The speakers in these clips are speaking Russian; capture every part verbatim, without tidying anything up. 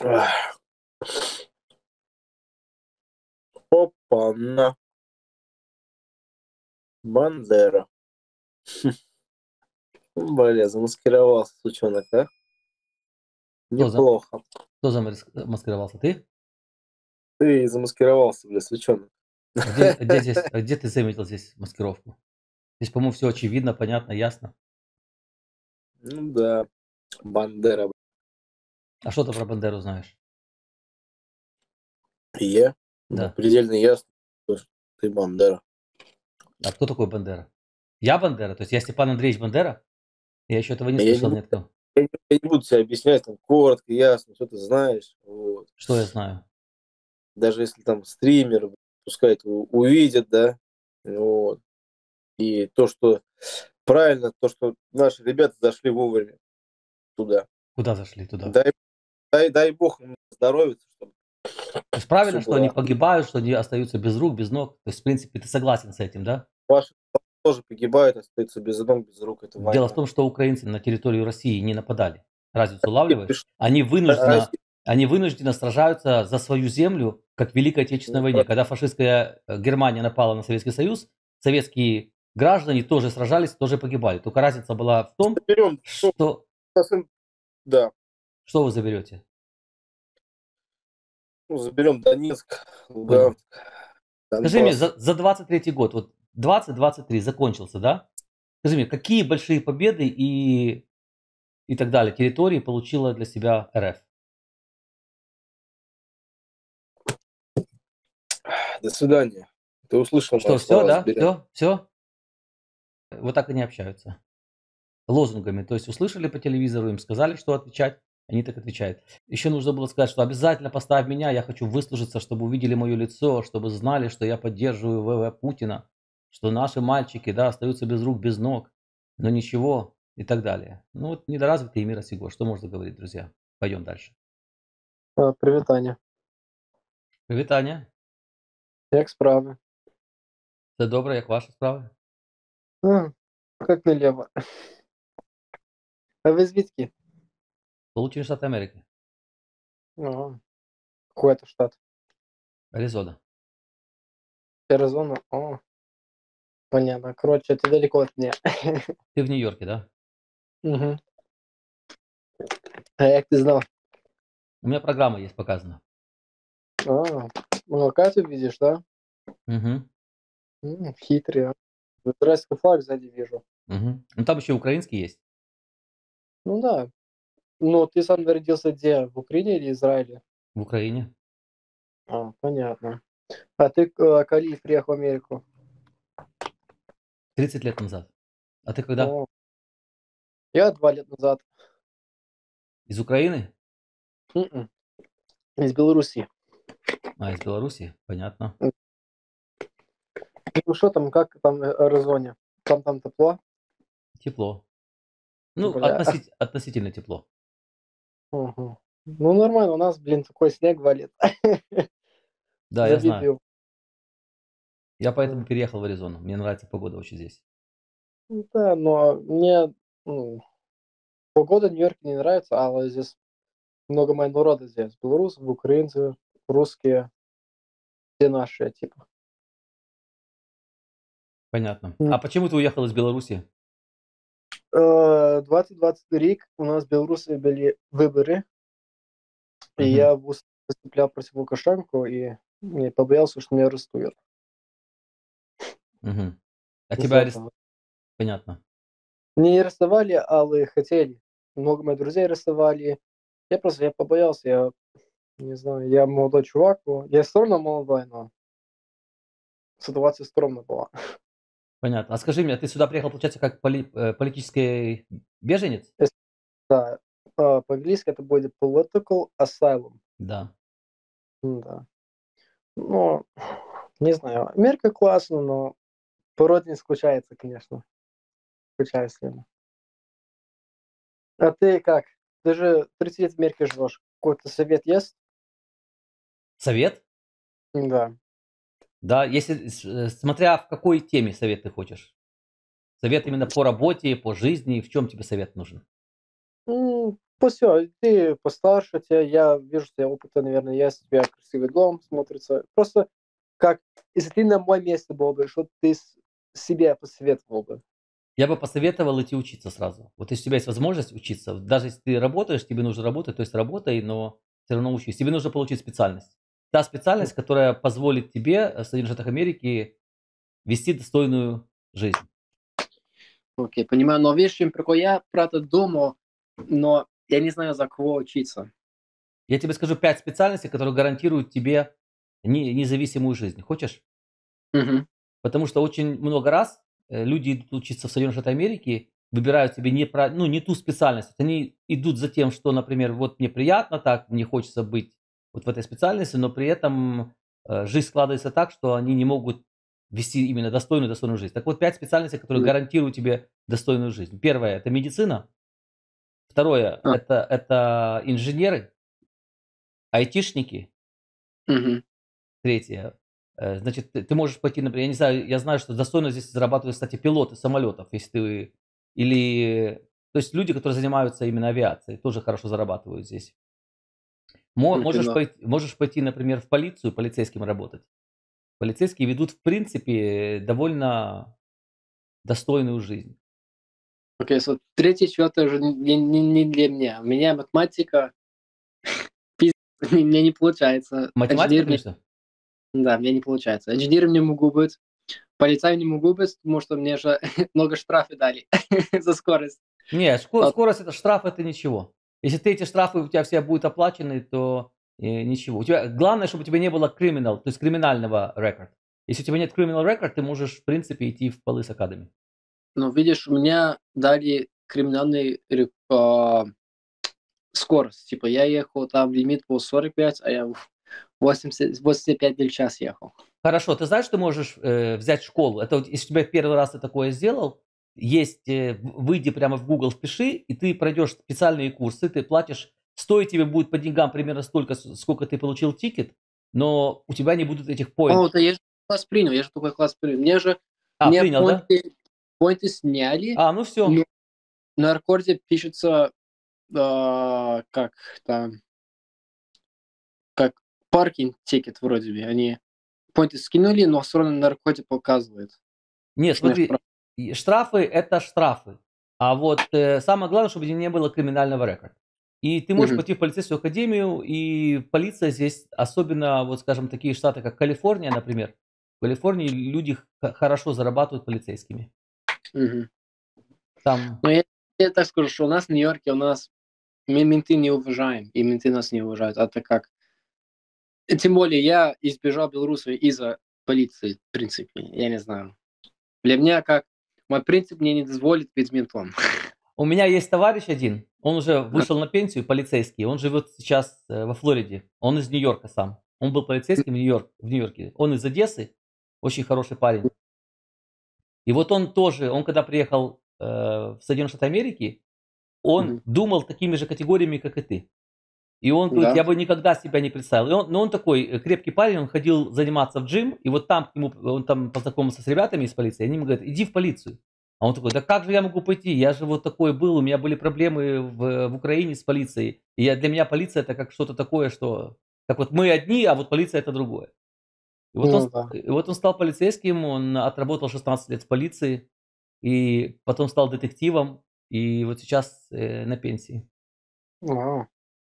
Ах. Опа-на. Бандера. Бля, замаскировался сучонок, а? Кто за Неплохо. кто замарис маскировался? Ты? Ты замаскировался, бля, сучонок. А где а где здесь а где ты заметил здесь маскировку? Здесь, по-моему, всё очевидно, понятно, ясно. Ну да, Бандера. А что ты про Бандеру знаешь? Я? Ну, Да. предельно ясно, то, что ты Бандера. А кто такой Бандера? Я Бандера? То есть я Степан Андреевич Бандера? Я еще этого не Я не слышал буду ни от кого. я не я не буду тебе объяснять там коротко, ясно, что ты знаешь. Вот. Что я знаю? Даже если там стример, пускай это у увидит, да, вот. И то, что правильно, то, что наши ребята зашли вовремя туда. Куда зашли? Туда. Дай дай дай бог им здоровьица, чтобы То есть всё правильно, что они было. погибают, что они остаются без рук, без ног? То есть, в принципе, ты согласен с этим, да? Ваши тоже погибают, остаются без ног, без рук. Это Дело в война. том, что украинцы на территорию России не нападали. Разницу улавливаешь? Пишут, Они а вынужденно Россия они вынужденно сражаются за свою землю, как в Великой Отечественной не войне. про Когда фашистская, э, Германия напала на Советский Союз, советские граждане тоже сражались, тоже погибали. Только разница была в том, заберем, ну, что посым да, что вы заберете? ну, заберем Донецк, Понял. Луганск, Скажи мне, Донбасс. за за двадцать третий год, вот двадцать двадцать три закончился, да? Скажи мне, какие большие победы и и так далее территории получила для себя РФ? До свидания. Ты услышал мои Что, всё, слова, да? заберем. Всё? Всё? Вот так они общаются. Лозунгами. То есть услышали по телевизору, им сказали, что отвечать, они так отвечают. Еще нужно было сказать, что обязательно поставь меня, я хочу выслужиться, чтобы увидели мое лицо, чтобы знали, что я поддерживаю ВВ Путина, что наши мальчики, да, остаются без рук, без ног, но ничего и так далее. Ну вот недоразвитый мира сего. Что можно говорить, друзья? Пойдем дальше. А, привітання. Привітання. Як справи? Все добре, як ваші справи? А, как налево. А ви звідки? Сполучені Штати Америки. Ага. Какой это штат? Аризона. Аризона? О, понятно. Короче, это далеко от меня. Ты в Нью-Йорке, да? Мгм. А як ти знав? У меня программа есть показана. А, ну, оказывается, видишь, да? Мгм. М, хитрый, а. Израильский флаг сзади вижу. Мгм. Ну там еще украинский есть. Ну да. Ну, ты сам родился где? В Украине или Израиле? В Украине. А, понятно. А ты к э, коли приехал в Америку? тридцать лет назад. А ты когда? О, я два лет назад. Из Украины? М. Из Беларуси. А, из Беларуси? Понятно. М. Ну что там, как там в Аризоне? Там там тепло? Тепло. Ну, Бля. относить относительно тепло. Мгм. Ну, нормально, у нас, блин, такой снег валит. Да, я знаю. Завидую. Я поэтому М. переехал в Аризону. Мне нравится погода очень здесь. Ну да, но мне, ну, погода в Нью-Йорке не нравится, а вот здесь много моего народа здесь. Белорусов, украинцев, русские. Все наши, типа. Понятно. М. А почему ты уехал из Беларуси? Э, двадцать двадцать рік у нас в Беларуси были выборы, и Мгм. я выс выступлял против Лукашенко, и и побоялся, что меня арестуют. Мгм. А тебя Из-за арест этого. понятно. Не арестовали, але хотели. Много моих друзей арестовали. Я просто я побоялся, я не знаю, я молодой чувак был. Я всё равно молодой, но ситуация стрёмная была. Понятно. А скажи мне, а ты сюда приехал, получается, как поли э, политический беженец? Эс да, а, по-английски это будет political asylum. Да. М-да. Но не знаю, Америка классно, но порой не скучается, конечно. Скучаю сильно. А ты как? Ты же тридцать лет в Америке живешь. Какой-то совет есть? Совет? М-да. Да, если с э, смотря в какой теме совет ты хочешь. Совет именно по работе, по жизни, в чём тебе совет нужен? М, Всё, ты постарше, тебя, я вижу, у тебя опыта, наверное, есть, у тебя красивый дом смотрится. Просто как, если ты на моем месте был бы, что ты с себе посоветовал бы? Я бы посоветовал идти учиться сразу. Вот если у тебя есть возможность учиться, вот даже если ты работаешь, тебе нужно работать, то есть работай, но все равно учись. Тебе нужно получить специальность. Та М, специальность, которая позволит тебе, э, в Соединенных Штатах Америки вести достойную жизнь. окей, понимаю, но видишь, в чём прикол? Я про это думал, но я не знаю, за кого учиться. Я тебе скажу пять специальностей, которые гарантируют тебе не независимую жизнь. Хочешь? Мгм. Потому что очень много раз, э, люди идут учиться в Соединенные Штаты Америки, выбирают себе не про ну, не ту специальность. Они идут за тем, что, например, вот мне приятно так, мне хочется быть вот в этой специальности, но при этом, э, жизнь складывается так, что они не могут вести именно достойную достойную жизнь. Так вот, пять специальностей, которые М. гарантируют тебе достойную жизнь. Первое это медицина. Второе А, это это инженеры, айтишники. мгм. Третье, э, значит, ты ты можешь пойти, например, я не знаю, я знаю, что достойно здесь зарабатывают, кстати, пилоты самолетов, если ты или то есть люди, которые занимаются именно авиацией, тоже хорошо зарабатывают здесь. Мо Окей, можешь да. пойти можешь пойти, например, в полицию, полицейским работать. Полицейские ведут, в принципе, довольно достойную жизнь. Окей, со третье, четвёртое уже не не не для меня. У меня математика, физика, у меня не получается. Математика, Инженер мне, конечно. да, мне не получается. Инженером не могу быть, полицаем не могу быть, потому что мне же много штрафы дали за скорость. Не, шко Вот, скорость- это штраф, это ничего. Если ты эти штрафы у тебя все будут оплачены, то, э, ничего. У тебя главное, чтобы у тебя не было criminal, то есть криминального record. Если у тебя нет criminal record, ты можешь, в принципе, идти в Police Academy. ну, видишь, у меня дали криминальный ре а, скорость. Типа я ехал, там лимит был сорок пять, а я в восемьдесят восемьдесят пять миль в час ехал. Хорошо, ты знаешь, ты можешь, э, взять школу. Это вот если у тебя первый раз ты такое сделал, есть, э, в выйди прямо в Google, впиши, и ты пройдешь специальные курсы, ты платишь, стоить тебе будет по деньгам примерно столько, с сколько ты получил тикет, но у тебя не будут этих О, поинтов. да я же класс принял, я же такой класс принял. Мне же А, мне принял, да? поинты поинты сняли, А, ну все. но на рекорде пишется, а, как там, как паркинг тикет вроде бы. Они поинты скинули, но всё равно на рекорде показывает, Нет, что у меня штраф. смотри, и штрафы- это штрафы. А вот, э, самое главное, чтобы у тебя не было криминального рекорда. И ты можешь Мгм. пойти в полицейскую академию, и полиция здесь, особенно, вот скажем, такие штаты, как Калифорния, например. В Калифорнии люди х хорошо зарабатывают полицейскими. Мгм. Там Но я я так скажу, что у нас в Нью-Йорке, у нас мы менты не уважаем, и менты нас не уважают. А так как и тем более я избежал Белоруссии из-за полиции, в принципе, я не знаю. Для меня как мой принцип мне не дозволит быть ментом. у меня есть товарищ один, он уже А, вышел на пенсию, полицейский, он живет сейчас, э, во Флориде. Он из Нью-Йорка сам. Он был полицейским в Нью-Йорк в Нью-Йорке. Он из Одессы, очень хороший парень. И вот он тоже, он когда приехал, э, в Соединенные Штаты Америки, он мгм. думал такими же категориями, как и ты. И он говорит: Да. "Я бы никогда себя не представил". И он, но он такой, э, крепкий парень, он ходил заниматься в джим, и вот там к нему, он там познакомился с ребятами из полиции, они ему говорят: "Иди в полицию". А он такой: "Да как же я могу пойти? Я же вот такой был, у меня были проблемы в в Украине с полицией. И я для меня полиция- это как что-то такое, что как вот мы одни, а вот полиция- это другое". И вот он Ну ст да. и вот он стал полицейским, он отработал шестнадцать лет в полиции, и потом стал детективом, и вот сейчас, э, на пенсии. Вау.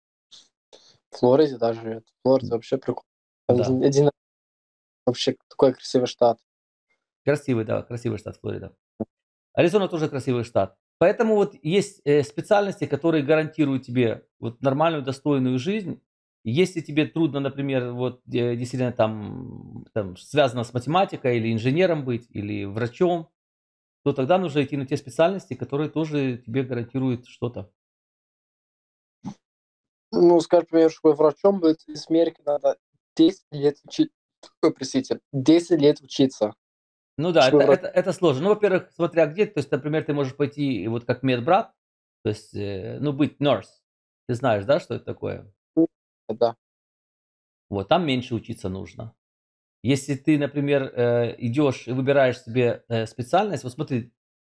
В Флориде даже живет. Флорида вообще прикольно. Да. Один один вообще такой красивый штат. Красивый, да, красивый штат Флорида. Аризона тоже красивый штат. Поэтому вот есть, э, специальности, которые гарантируют тебе вот нормальную, достойную жизнь. Если тебе трудно, например, вот, э, действительно там там связано с математикой или инженером быть, или врачом, то тогда нужно идти на те специальности, которые тоже тебе гарантируют что-то. Ну, скажем, например, чтобы врачом быть из Америки надо десять лет учи ой, простите, десять лет учиться, Ну да, чтобы это врач. это это сложно. Ну, во-первых, смотря где. То есть, например, ты можешь пойти вот как медбрат, то есть, э, ну, быть nurse. Ты знаешь, да, что это такое? Да. Вот, там меньше учиться нужно. Если ты, например, э, идешь и выбираешь себе, э, специальность, вот смотри,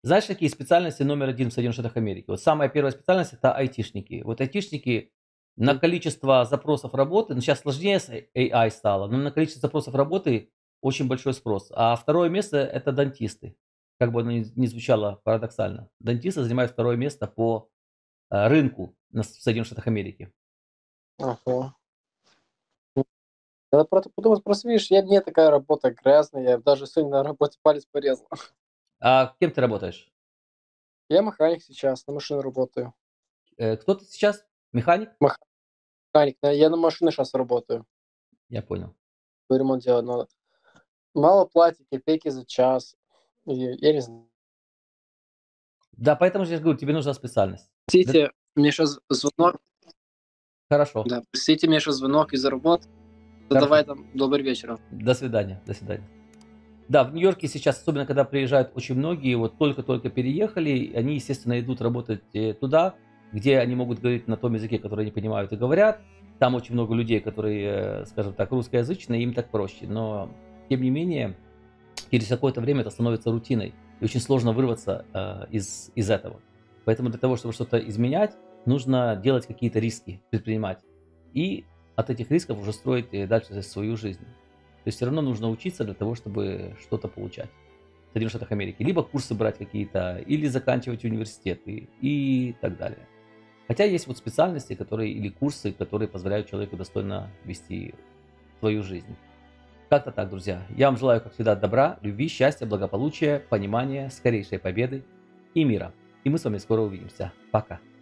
Знаешь, какие специальности номер один в Соединенных Штатах Америки? Вот самая первая специальность- это айтишники. Вот айтишники на М. количество запросов работы, ну, сейчас сложнее с эй ай стало, но на количество запросов работы очень большой спрос. А второе место- это дантисты. Как бы оно ни ни звучало парадоксально. Дантисты занимают второе место по, э, рынку на в Соединенных Штатах Америки. Ага. М. Надо просто подумать, просто видишь, я мне такая работа грязная, я даже сегодня на работе палец порезал. А кем ты работаешь? Я механик сейчас, на машине работаю. Э, кто ты сейчас? Механик? Механик, да, я на машине сейчас работаю. Я понял. Ремонт делать надо. Мало платят, копейки за час. И я не знаю. Да, поэтому же я же говорю, тебе нужна специальность. Да. Простите, мне сейчас звонок. Хорошо. Да, простите, мне сейчас звонок из-за работы. Да Хорошо. давай там, добрый вечер. До свидания, до свидания. Да, в Нью-Йорке сейчас, особенно когда приезжают очень многие, вот только-только переехали, они, естественно, идут работать, э, туда, где они могут говорить на том языке, который они понимают и говорят. Там очень много людей, которые, э, скажем так, русскоязычные, им так проще. Но тем не менее, через какое-то время это становится рутиной, и очень сложно вырваться, э, из из этого. Поэтому для того, чтобы что-то изменять, нужно делать какие-то риски, предпринимать. И от этих рисков уже строить, э, дальше свою жизнь. То есть всё равно нужно учиться для того, чтобы что-то получать в Соединенных Штатах Америки. Либо курсы брать какие-то, или заканчивать университеты и так далее. Хотя есть вот специальности, которые или курсы, которые позволяют человеку достойно вести свою жизнь. Как-то так, друзья. Я вам желаю, как всегда, добра, любви, счастья, благополучия, понимания, скорейшей победы и мира. И мы с вами скоро увидимся. Пока.